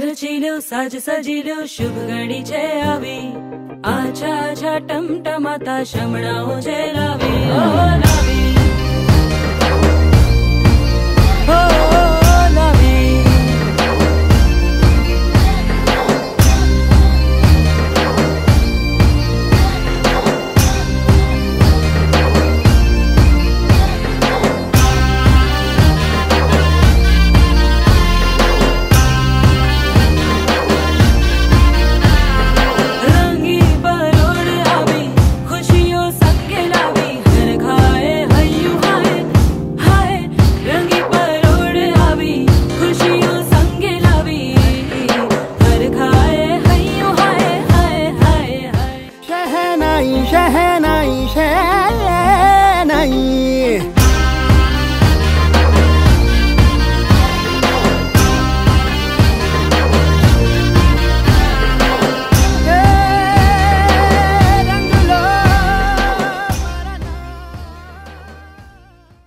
રચી લ્યો સાજ સજી લ્યો શુભ ઘડી છે આવી આછા આછા ટમટમાતા શમણાઓ છે લાવી